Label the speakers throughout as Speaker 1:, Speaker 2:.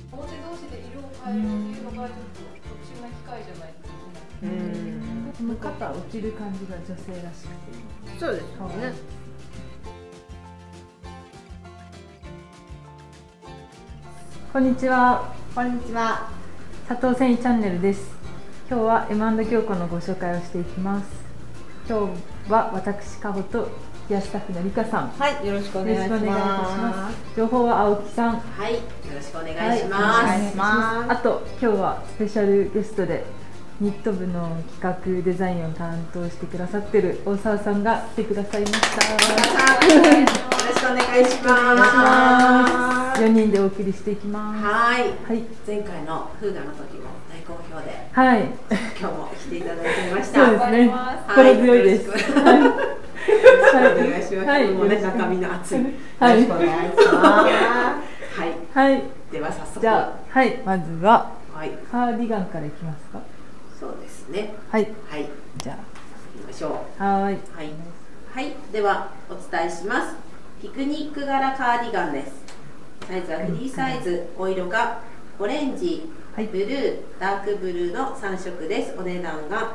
Speaker 1: 表同士で色を変えるっていうのがちょっと特殊な機械じゃないとできない。
Speaker 2: この肩落ちる感じが女性らしくて。
Speaker 3: そうですね。
Speaker 2: こんにちは。
Speaker 3: こんにちは。
Speaker 2: 佐藤繊維チャンネルです。今日は M& 京子のご紹介をしていきます。今日は私かほとヘアスタッフのりかさん。
Speaker 3: はい、よろしくお願いします。
Speaker 2: 情報は青木さん。
Speaker 4: はい、よろしくお願いします。
Speaker 2: あと今日はスペシャルゲストでニット部の企画デザインを担当してくださっている大沢さんが来てくださいました。
Speaker 4: よろしくお願いします。
Speaker 2: 4人でお送りしていきます。
Speaker 4: はい。
Speaker 2: はい。
Speaker 4: 前回のフーガの時も大好評で、
Speaker 2: はい。
Speaker 4: 今日も来ていただいていました。
Speaker 2: そうですね。心強いです。
Speaker 4: お願いします。もうね、中身の熱い。よろしくお願いします。はい。
Speaker 2: はい。
Speaker 4: では早速。
Speaker 2: じゃあ、はい、まずはカーディガンからいきますか。
Speaker 4: そうですね。
Speaker 2: はい。
Speaker 4: はい。
Speaker 2: じゃあ、
Speaker 4: 行きましょう。
Speaker 2: はい。
Speaker 4: はい。はい。ではお伝えします。ピクニック柄カーディガンです。サイズはフリーサイズ、お色がオレンジ、ブルー、ダークブルーの3色です。お値段が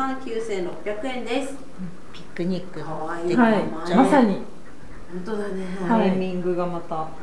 Speaker 4: 39,600円です。
Speaker 3: ピクニックの
Speaker 4: 可愛い。
Speaker 2: はい。まさに。
Speaker 4: 本当だね。
Speaker 3: ネーミングがまた。
Speaker 4: うん。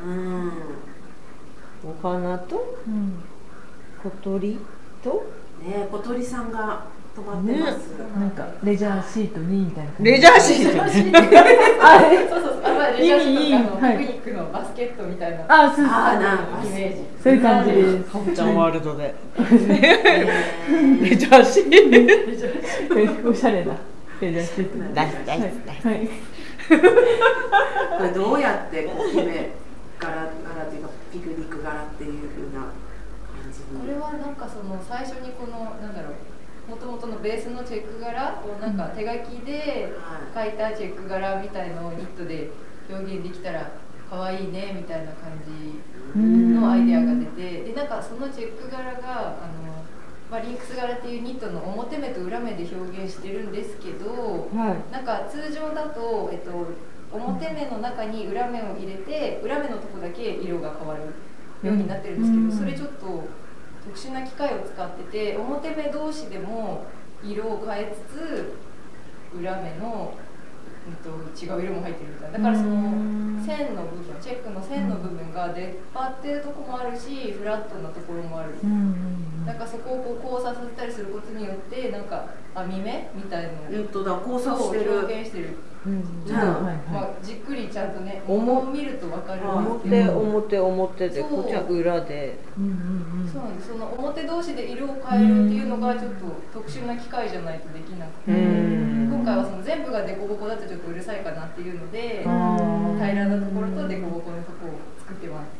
Speaker 3: お花と小鳥と
Speaker 4: ね、小鳥さんが止まってます。
Speaker 2: なんかレジャーシートにみたいな。
Speaker 3: レジャーシート。
Speaker 1: そうそうそう。レジャーシートとかピクニックのバスケットみたいな。
Speaker 2: あ、そうそう。
Speaker 1: イメージ。
Speaker 2: そういう感じです。
Speaker 3: かほちゃんワールドで。レジャーシート。
Speaker 2: おしゃれなレジャーシート。
Speaker 3: 大好き大好き。
Speaker 2: はい。
Speaker 4: これどうやって決め柄っていうかピクニック柄っていう風な感じに。
Speaker 1: これはなんかその最初にこのなんだろう、元々のベースのチェック柄をなんか手書きで書いたチェック柄みたいのをニットで表現できたら可愛いねみたいな感じのアイデアが出て、でなんかそのチェック柄がリンクス柄っていうニットの表目と裏目で表現してるんですけど、なんか通常だと、表目の中に裏目を入れて裏目のとこだけ色が変わるようになってるんですけど、それちょっと特殊な機械を使ってて、表目同士でも色を変えつつ裏目の、違う色も入ってるみたいな。だからその線の部分、チェックの線の部分が出っ張ってるとこもあるしフラットなところもある。なんかそこをこう交差させたりすることによってなんか網目みたいのを
Speaker 4: 交差してる。
Speaker 1: 表現してる。じっくりちゃんとね、見ると分かる。
Speaker 3: 表でこっちは裏で。
Speaker 1: そうなんです。その表同士で色を変えるっていうのがちょっと特殊な機械じゃないとできなくて、今回はその全部がデコボコだとちょっとうるさいかなっていうので、平らなところとデコボコのところを作ってます。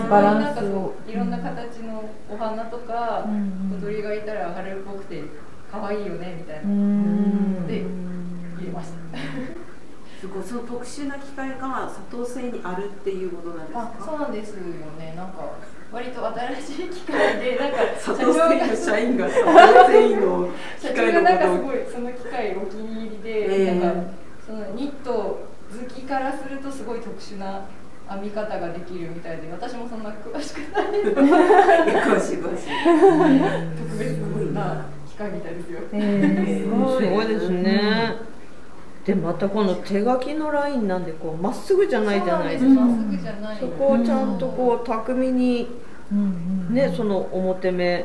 Speaker 1: バランスをいろんな形のお花とか小鳥がいたら春っぽくて可愛いよねみたいなで入れました。
Speaker 4: すごい、その特殊な機械が佐藤製にあるっていうことなんですか？
Speaker 1: そうなんですよね。なんか割と新しい機械で、なんか
Speaker 4: 佐藤製の社員が佐藤製の機械の
Speaker 1: なんかすごいその機械お気に入りで、なんかそのニット好きからするとすごい特殊な編み方ができるみたいで、私もそんな詳しくないので
Speaker 4: 詳しい
Speaker 1: 特別な機械みたいですよ。
Speaker 3: すごいですね。でまたこの手書きのラインなんでこうまっすぐじゃないじゃないですか。そこをちゃんとこう巧みにね、その表目、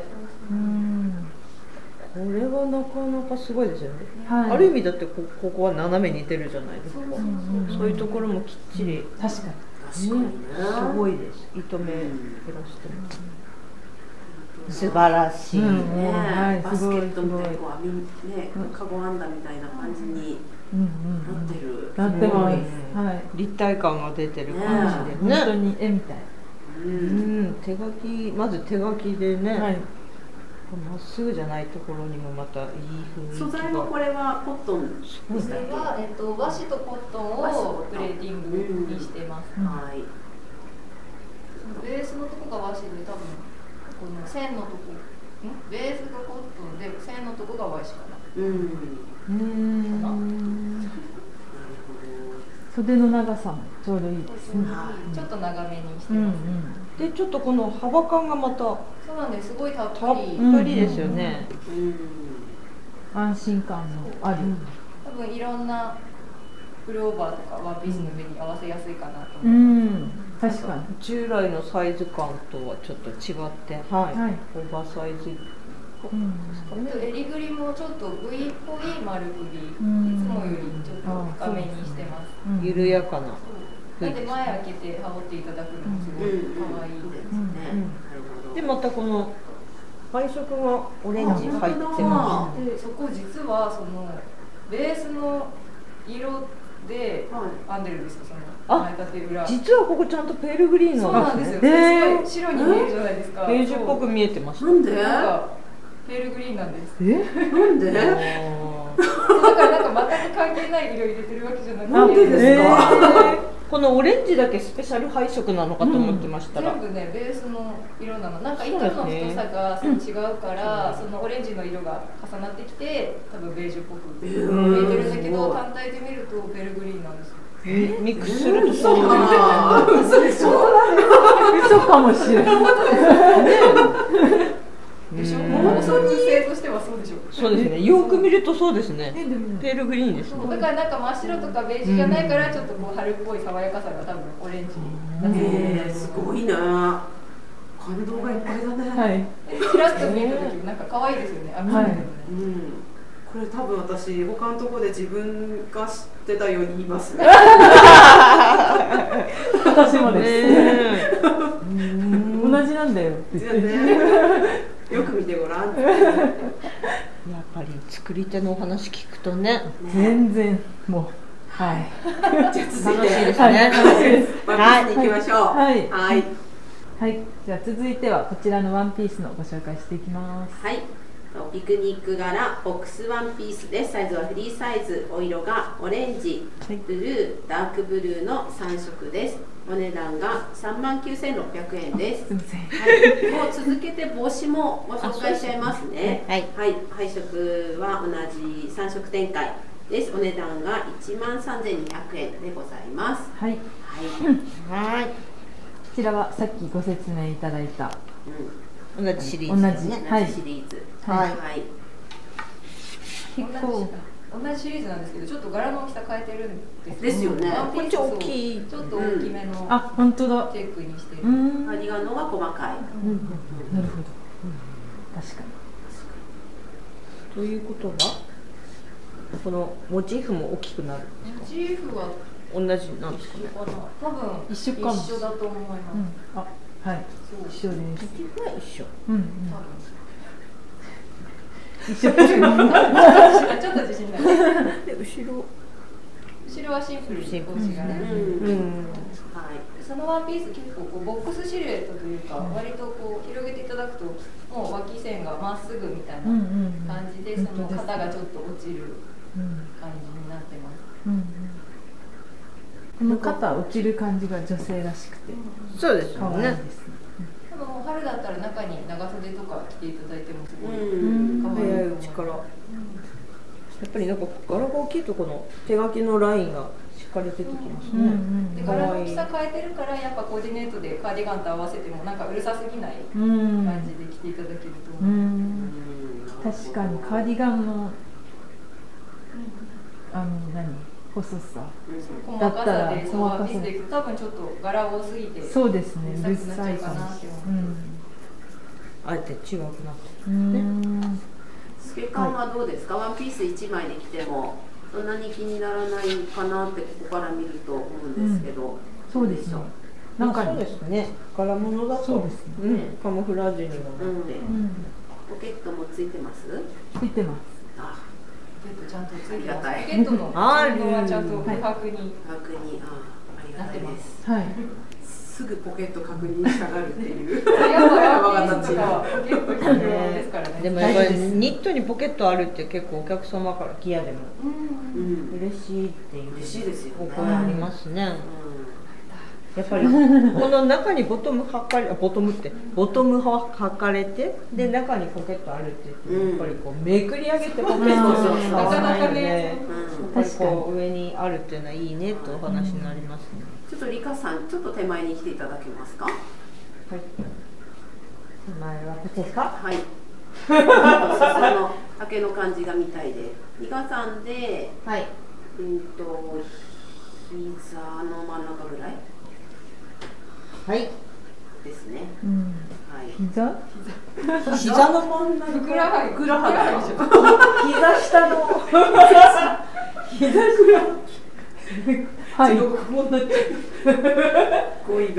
Speaker 3: これはなかなかすごいですよね。ある意味だってここは斜めに出るじゃないですか。そういうところもきっちり。
Speaker 2: 確かに
Speaker 3: すごいです。糸目減らして素晴らしい。
Speaker 4: バスケットみたいなこうね、カゴ編んだみたいな感じになってる。
Speaker 2: なってます。
Speaker 3: 立体感が出てる感じでね。
Speaker 2: 本当に絵みたい。
Speaker 3: 手書き、まず手書きでね。まっすぐじゃないところにもまたいい雰囲気が。
Speaker 4: 素材はこれはコットン。
Speaker 1: これは和紙とコットンをプレーティングにしてます。はい。ベースのとこが和紙で多分この線のとこ、ベースがコットンで線のとこが和紙かな。
Speaker 2: 袖の長さもちょうどいいですね。
Speaker 1: ちょっと長めにしてます。
Speaker 3: でちょっとこの幅感がまた
Speaker 1: そうなんです。すごいたっぷり
Speaker 3: ですよね。
Speaker 2: 安心感のある。
Speaker 1: 多分いろんなプルオーバーとかワンピースの上に合わせやすいかなと思います。
Speaker 2: 確かに
Speaker 3: 従来のサイズ感とはちょっと違って、オーバーサイズ
Speaker 1: 襟ぐりもちょっと V っぽい丸首、いつもよりちょっと深めにしてます。
Speaker 3: 緩やかな。
Speaker 1: なんで前開けて羽織っていただくのもすごい可愛いですね。
Speaker 3: でまたこの配色がオレンジ入ってます。
Speaker 1: でそこ実はそのベースの色で編んでるんですよ。その前立て裏。
Speaker 3: 実はここちゃんとペールグリーン
Speaker 1: そうなんですよ。すごい白に見えるじゃないですか。
Speaker 3: ベージュっぽく見えてました。
Speaker 4: なんで？
Speaker 1: ペールグリーンなんです。
Speaker 4: なんで？
Speaker 1: だからなんか全く関係ない色入れてるわけじゃなくて。
Speaker 4: なんでですか？
Speaker 3: このオレンジだけスペシャル配色なのかと思ってましたら、
Speaker 1: 全部ねベースの色なの。なんか糸の太さが違うから、そのオレンジの色が重なってきて多分ベージュっぽく見えてるんだけど、単体で見るとペールグリーンなんですよ。
Speaker 3: ミックスするとそう
Speaker 4: 嘘
Speaker 2: かもしれない。
Speaker 1: でしょ。本当に性としてはそうでしょ。
Speaker 3: そうですね。よく見るとそうですね。ペールグリーンですね。
Speaker 1: だからなんか真っ白とかベージュじゃないからちょっとこう春っぽい爽やかさが多分オレンジになってる。
Speaker 4: すごいな。感動がいっぱいだね。
Speaker 2: はい。
Speaker 1: ちらっと見た時なんか可愛いですよね。
Speaker 4: これ多分私他のところで自分が知ってたように言います。
Speaker 2: 私もです。同じなんだよって言って。
Speaker 4: よく見てごらん。
Speaker 3: やっぱり作り手のお話聞くとね、
Speaker 2: 全然もうはい。
Speaker 3: 楽しいですね。
Speaker 4: はい、行きましょう。
Speaker 2: はいはいはい。じゃあ続いてはこちらのワンピースのご紹介していきます。
Speaker 4: はい。ピクニック柄ボックスワンピースです。サイズはフリーサイズ、お色がオレンジ、ブルー、ダークブルーの3色です。お値段が39,600円です。
Speaker 2: すみません。
Speaker 4: はい、もう続けて帽子もご紹介しちゃいますね。はい、配色は同じ3色展開です。お値段が13,200円でございます。
Speaker 2: はい。はい。こちらはさっきご説明いただいた。
Speaker 3: 同じシリーズですね。
Speaker 4: 同じシリーズ。はい。
Speaker 1: 結構同じシリーズなんですけど、ちょっと柄の大きさ変えてるんです。
Speaker 4: ですよね。
Speaker 3: こっち大きい。
Speaker 1: ちょっと大きめの。
Speaker 2: 本当だ。
Speaker 1: チェックにしてる。
Speaker 4: カーディガンのが細かい。
Speaker 2: なるほど。確かに。
Speaker 3: ということは、このモチーフも大きくなる。
Speaker 1: モチーフは
Speaker 3: 同じなんですかね。
Speaker 1: 多分一緒だと思います。
Speaker 2: はい、一緒です。
Speaker 3: モチーフは一緒。
Speaker 2: 一緒。ちょっ
Speaker 1: と自信ない。
Speaker 3: で後
Speaker 1: ろはシンプルに帽子柄。そのワンピース結構こうボックスシルエットというか、割とこう広げていただくともう脇線がまっすぐみたいな感じで、その肩がちょっと落ちる感じになってます。
Speaker 2: この肩落ちる感じが女性らしくて、
Speaker 3: そうですよね。
Speaker 1: 春だったら中に長袖とか着ていただいてもすごい
Speaker 3: 早いうちから。やっぱりなんか柄が大きいとこの手書きのラインがしっかり出てきますね。
Speaker 1: で柄の大きさ変えてるからやっぱコーディネートでカーディガンと合わせてもなんかうるさすぎない感じで着ていただけると思います。
Speaker 2: 確かにカーディガンの細さだったら
Speaker 1: 細かさで多分ちょっと柄多すぎて
Speaker 2: そうですね、
Speaker 1: うるさいかなって思う。
Speaker 3: あえて違くなって
Speaker 4: 透け感はどうですか？ワンピース1枚で着てもそんなに気にならないかなってここから見ると思うんですけど、
Speaker 2: そうですね。なんか
Speaker 3: そうですね。柄物だと
Speaker 2: そうですね。
Speaker 3: カモフラージュにもなって、
Speaker 4: ポケットもついてます？
Speaker 2: ついてます。
Speaker 1: ポケットちゃんとついてます。ポケットの収納はちゃんと確認
Speaker 4: ありがたいです。
Speaker 2: はい。
Speaker 4: すぐポケット確認したがるっていう。
Speaker 1: やっぱワンピースとかはポケット必要ですからね。
Speaker 3: でもやっぱりニットにポケットあるって結構お客様からギアでも嬉しいっていう。
Speaker 4: 嬉しいですよね。
Speaker 3: お声ありますね。 やっぱりこの中にボトムはかれて、で中にポケットあるって言って、やっぱりこうめくり上げてポケットを使わないので、やっぱりこう上にあるっていうのはいいねとお話になりますね。
Speaker 4: ちょっとリカさん、ちょっと手前に来ていただけますか。はい。
Speaker 3: 手前はこっちですか。
Speaker 4: はい。裾の丈の感じが見たいで、リカさんで、
Speaker 3: はい。
Speaker 4: 膝の真ん中ぐらい。
Speaker 3: はい
Speaker 4: ですね。はい。
Speaker 3: 膝の真ん中。
Speaker 1: ふくらはぎ。
Speaker 3: 膝下の。膝下。はい。こんな。
Speaker 4: 語彙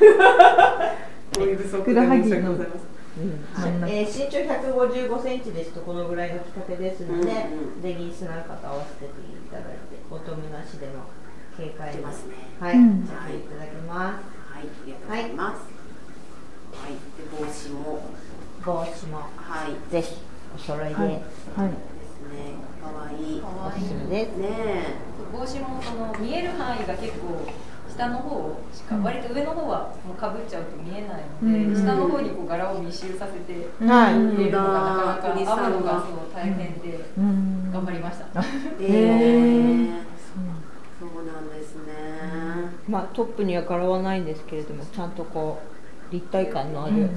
Speaker 4: 不足で申し訳ございません。
Speaker 3: 身長155センチですとこのぐらいの着丈ですので、レギンスなんかと合わせていただいて、ボトムなしでも軽快に
Speaker 4: ますね。
Speaker 3: はい、着ていただきます。
Speaker 4: はい、ありがとうございます。はい、で帽子も
Speaker 3: はいぜひお揃いで、
Speaker 4: ですね。可愛い
Speaker 3: おすすめです
Speaker 4: ね。
Speaker 1: 帽子もその見える範囲が結構下の方しか、割と上の方はもうかぶっちゃうと見えないので、下の方にこう柄を密集させて入れるのがなかなか編むのがそう大変で頑張りました。
Speaker 4: そうなんですね。
Speaker 3: まあトップには柄はないんですけれども、ちゃんとこう立体感のある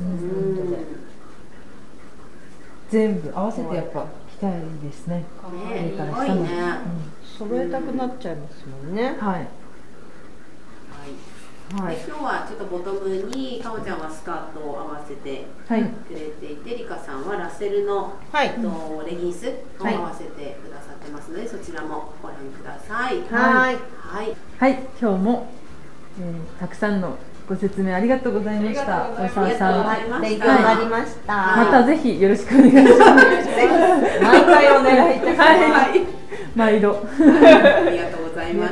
Speaker 2: 全部合わせてやっぱ着たいですね。
Speaker 4: 上から下まで
Speaker 3: 揃えたくなっちゃいますもんね。
Speaker 2: はい。
Speaker 4: はい、今日はちょっとボトムにかおちゃんはスカートを合わせてくれていて、リカさんはラッセルの、レギンスを合わせてくださってますので、そちらもご覧ください。
Speaker 2: はい、今日も、たくさんのご説明ありがとうございました。大沢さん、
Speaker 3: 勉強になりました。
Speaker 2: またぜひよろしくお願いします。
Speaker 3: 毎回お願いいたします。
Speaker 2: 毎度。
Speaker 4: ありがとうございました。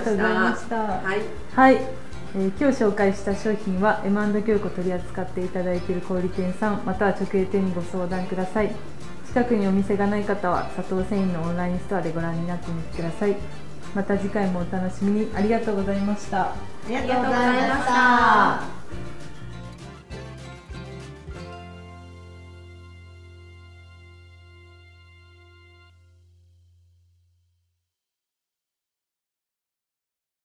Speaker 2: はい。今日紹介した商品はM&京子取り扱っていただいている小売店さん、または直営店にご相談ください。近くにお店がない方は佐藤繊維のオンラインストアでご覧になってみてください。また次回もお楽しみに。ありがとうございました。
Speaker 3: ありがとうございました。